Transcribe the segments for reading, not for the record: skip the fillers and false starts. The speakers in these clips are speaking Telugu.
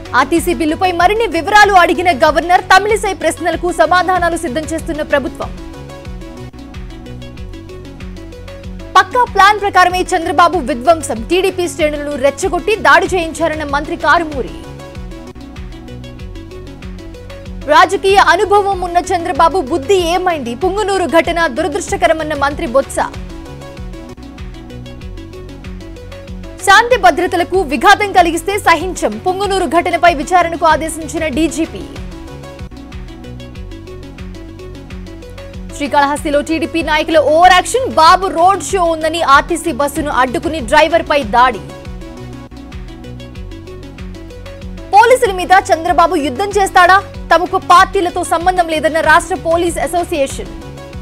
ఆర్టీసీ బిల్లుపై మరిన్ని వివరాలు అడిగిన గవర్నర్, తమిళిసై ప్రశ్నలకు సమాధానాలు సిద్ధం చేస్తున్న ప్రభుత్వం. పక్కా ప్లాన్ ప్రకారమే చంద్రబాబు విధ్వంసం, టీడీపీ శ్రేణులను రెచ్చగొట్టి దాడి చేయించారన్న మంత్రి కారుమూరి. రాజకీయ అనుభవం ఉన్న చంద్రబాబు బుద్ధి ఏమైంది, పుంగనూరు ఘటన దురదృష్టకరమన్న మంత్రి బొత్స. శాంతి భద్రతలకు విఘాతం కలిగిస్తే సహించం, పుంగనూరు ఘటనపై విచారణకు ఆదేశించిన డీజీపీ. శ్రీకాళహస్తిలో టీడీపీ నాయకుల over action, Babu road show ఉందని ఆర్టీసీ బస్సును అడ్డుకుని డ్రైవర్ పై దాడి. పోలీసుల మీద చంద్రబాబు యుద్ధం చేస్తాడా? తమకు పార్టీలతో సంబంధం లేదన్న రాష్ట్ర పోలీస్ అసోసియేషన్.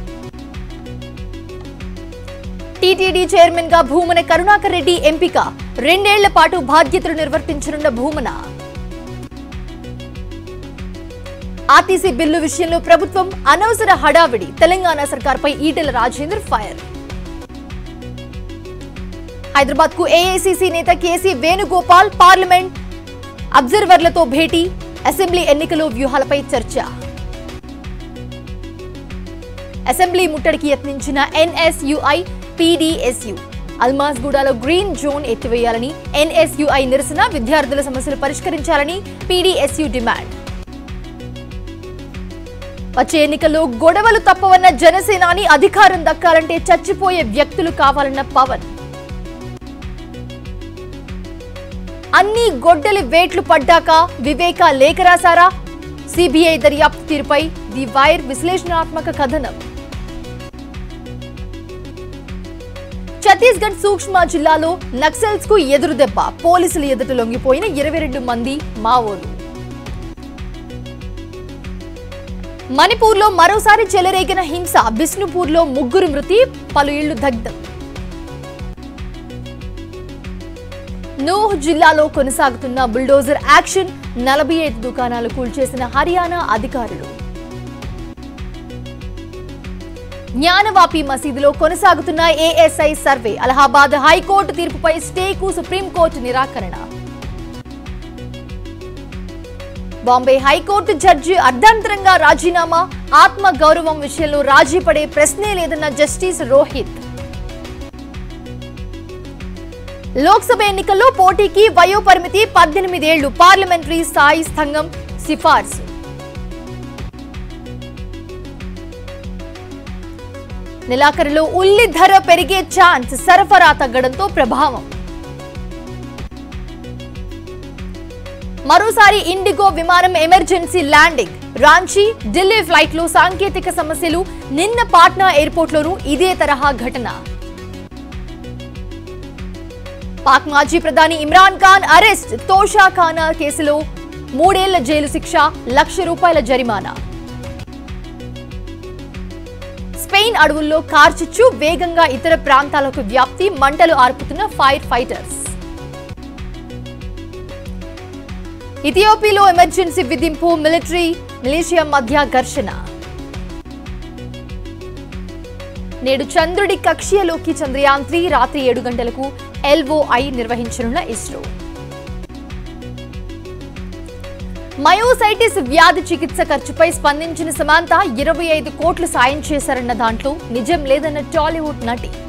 టీటీడీ చైర్మన్ గా భూమన కరుణాకర్ రెడ్డి ఎంపిక, 2 ఏళ్ల పాటు బాధ్యతలు నిర్వర్తించనున్న భూమన. ఆర్టీసీ బిల్లు విషయంలో ప్రభుత్వం అనవసర హడావిడి, తెలంగాణ సర్కార్పై ఈటెల రాజేందర్ ఫైర్. హైదరాబాద్ కు ఏఐసీసీ నేత కేసీ వేణుగోపాల్, పార్లమెంట్ అబ్జర్వర్లతో భేటీ, అసెంబ్లీ ఎన్నికల వ్యూహాలపై చర్చ. అసెంబ్లీ ముట్టడికి యత్నించిన ఎన్ఎస్యుఐ, పీడీఎస్యు. అల్మాస్గూడలో గ్రీన్ జోన్ ఎత్తివేయాలని ఎన్ఎస్యుఐ నిరసన, విద్యార్థుల సమస్యలు పరిష్కరించాలని పీడీఎస్యు డిమాండ్. వచ్చే ఎన్నికల్లో గొడవలు తప్పవన్న జనసేనాని, అధికారం దక్కాలంటే చచ్చిపోయే వ్యక్తులు కావాలన్న పవన్. అన్ని గొడ్డలి వేట్లు పడ్డాక వివేక లేఖ రాశారా? సిబిఐ దర్యాప్తు తీరుపై ది వైర్ విశ్లేషణాత్మక కథనం. ఛత్తీస్గఢ్ సూక్ష్మ జిల్లాలో నక్సల్స్ కు ఎదురుదెబ్బ, పోలీసుల ఎదుట లొంగిపోయిన 22 మంది మావోలు. మణిపూర్లో మరోసారి చెలరేగిన హింస, బిష్ణుపూర్లో 3 మృతి, పలు ఇళ్లు దగ్ధం. నూహ్ జిల్లాలో కొనసాగుతున్న బుల్డోజర్ యాక్షన్, 45 దుకాణాలు కూల్చేసిన హర్యానా అధికారులు. జ్ఞానవాపి మసీదులో కొనసాగుతున్న ఏఎస్ఐ సర్వే, అలహాబాద్ హైకోర్టు తీర్పుపై స్టేకు సుప్రీంకోర్టు నిరాకరణ. బాంబే హైకోర్టు జడ్జి అర్ధాంతరంగా రాజీనామా, ఆత్మ గౌరవం విషయంలో రాజీ పడే ప్రశ్నే లేదన్న జస్టిస్ రోహిత్. లోక్సభ ఎన్నికల్లో పోటీకి వయోపరిమితి 18 ఏళ్లు, పార్లమెంటరీ స్థాయి సంఘం సిఫార్సు. నెలాఖరులో ఉల్లి ధర పెరిగే ఛాన్స్, సరఫరా తగ్గడంతో ప్రభావం. మరోసారి ఇండిగో విమానం emergency landing, Ranchi Delhi flight లో సాంకేతిక సమస్యలు, నిన్న పాట్నా ఎయిర్పోర్ట్ లోనూ ఇదే తరహా ఘటన. పాక్ మాజీ ప్రధాని ఇమ్రాన్ ఖాన్ అరెస్ట్, తోషాఖానా కేసులో 3 ఏళ్ల జైలు శిక్ష, ₹1,00,000 జరిమానా. స్పెయిన్ అడవుల్లో కార్చిచ్చు, వేగంగా ఇతర ప్రాంతాలకు వ్యాప్తి, మంటలు ఆర్పుతున్న ఫైర్ ఫైటర్స్. ఇథియోపియాలో ఎమర్జెన్సీ విధింపు, మిలిషియా మధ్య ఘర్షణ. నేడు చంద్రుడి కక్ష్యలోకి చంద్రయాన్ 3 రాత్రి 7 గంటలకు LOI నిర్వహించనున్న ఇస్రో. మయోసైటిస్ వ్యాధి చికిత్స ఖర్చుపై స్పందించిన సమాంత 25 కోట్లు సాయం చేశారన్న దాంట్లో నిజం లేదన్న టాలీవుడ్ నటి.